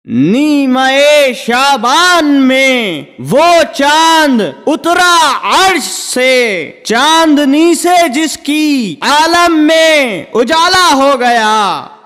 नीमए शाबान में वो चांद उतरा अर्श से, चांदनी से जिसकी आलम में उजाला हो गया।